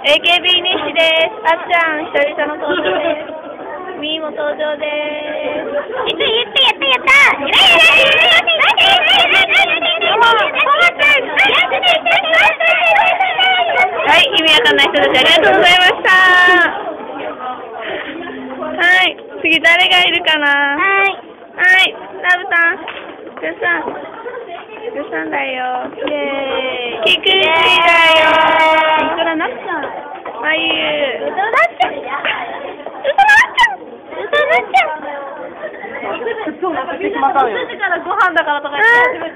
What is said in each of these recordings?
AKB 西です。あっちゃん、久々の登場です。みーも登場です。やったはい、意味わかんない人たちありがとうございました。はい、次誰がいるかな。はい、ラブさん、グーさんだよ。イェーイ。キクシだよ。ウトラなっちゃん。あゆ。ウトラなっちゃん。10時からご飯だからとか言って始めて。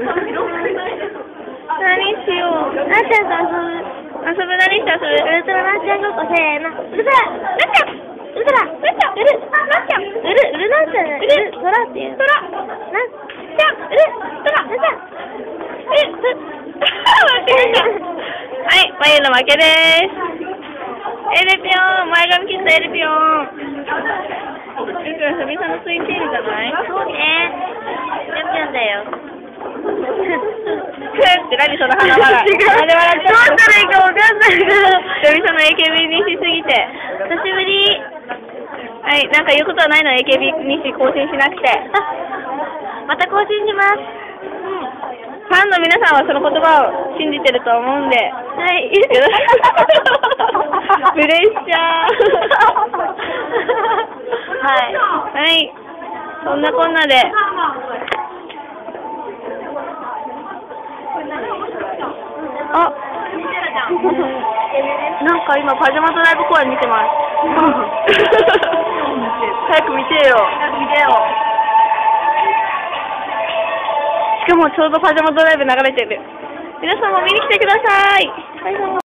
何しよう。なっちゃんと遊ぶ。何して遊ぶ？ウルトラなっちゃんごっこせーの。ウルトラなっちゃん。ウルトラなっちゃん。ウルなっちゃん。ウルなっちゃん。ウルトラっていう。トラなっちゃん。ウルトラなっちゃん。はい、まゆの負けです。エレピョン、前髪切ったエレピョン。久々のツインテールじゃない？そうね。エレピョンだよ。って何その鼻笑い。どうしたらいいかわかんないから。久々の AKB にしすぎて。久しぶり。はい、なんか言うことはないの AKB にし更新しなくて。また更新します。ファンの皆さんはその言葉を信じてると思うんで。はい。プレッシャー。はい。そんなこんなで。あ、なんか今パジャマドライブ公演見てます。早く見てよ。しかもちょうどパジャマドライブ流れてる。皆さんも見に来てください。